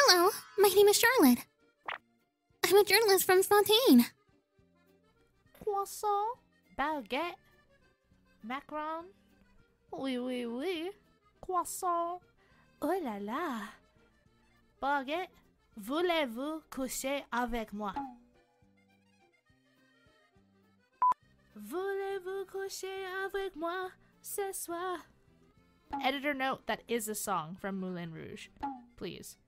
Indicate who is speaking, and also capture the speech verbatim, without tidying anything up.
Speaker 1: Hello, my name is Charlotte. I'm a journalist from Fontaine.
Speaker 2: Croissant, baguette, macaron. Oui, oui, oui. Croissant. Oh là là. Baguette, voulez-vous coucher avec moi? Voulez-vous coucher avec moi ce soir? Editor note, that is a song from Moulin Rouge. Please.